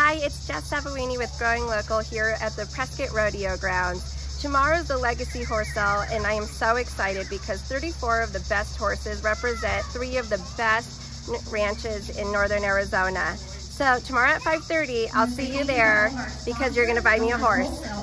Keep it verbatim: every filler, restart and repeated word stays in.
Hi, it's Jess Savarini with Growing Local here at the Prescott Rodeo Grounds. Tomorrow's the Legacy Horse Sale, and I am so excited because thirty-four of the best horses represent three of the best ranches in northern Arizona. So tomorrow at five thirty, I'll see you there because you're going to buy me a horse.